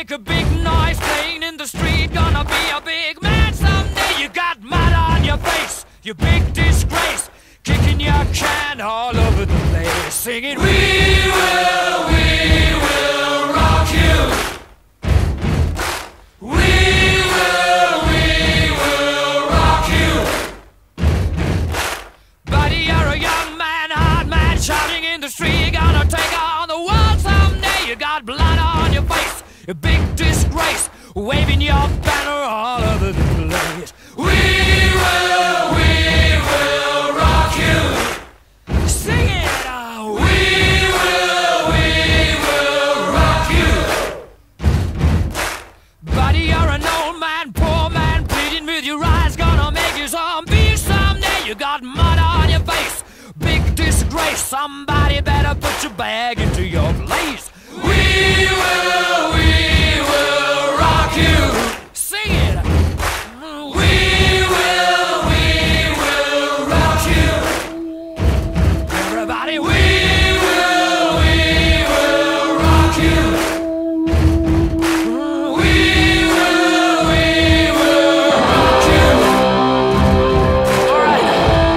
make a big noise playing in the street. Gonna be a big man someday. You got mud on your face, you big disgrace. Kicking your can all over the place, singing, we will rock you. We will rock you. Buddy, you're a young man, hard man, shouting in the street. You're gonna take on the world someday. You got blood on your face, a big disgrace, waving your banner all over the place. We will rock you. Sing it! We will rock you. Buddy, you're an old man, poor man, pleading with your eyes. Gonna make you zombie someday. You got mud on your face, big disgrace. Somebody better put your bag into your place. We will rock you. Sing it! We will rock you. Everybody, we will rock you. We will rock you. All right.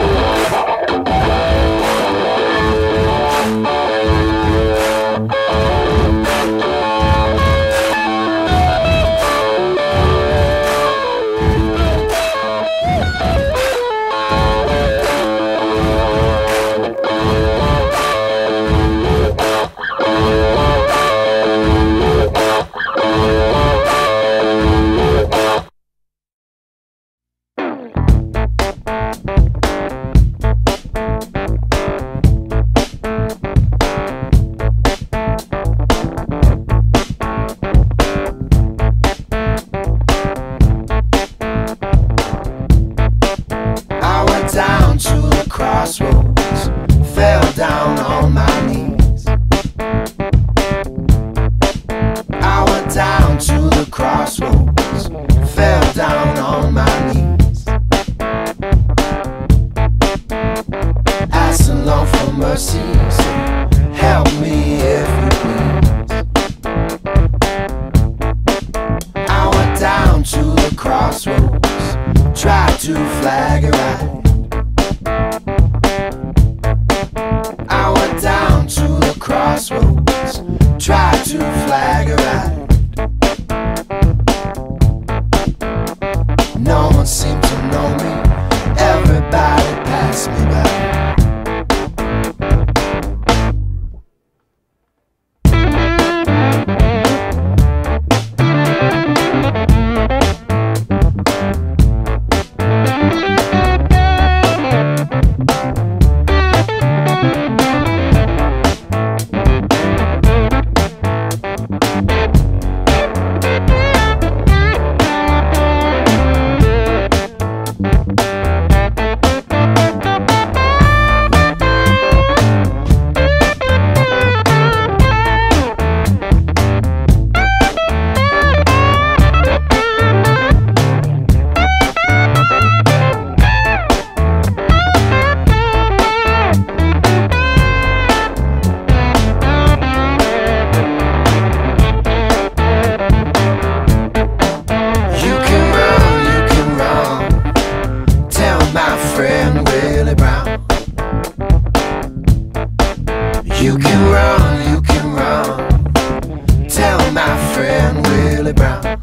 Down to the crossroads, fell down on my knees. I went down to the crossroads, fell down on my knees. Asking Lord for mercy, so help me if you please. I went down to the crossroads, tried to flag a ride. I went down to the crossroads, tried to flag a ride. No one seemed to know me, everybody passed me by. You can run, tell my friend Willie Brown.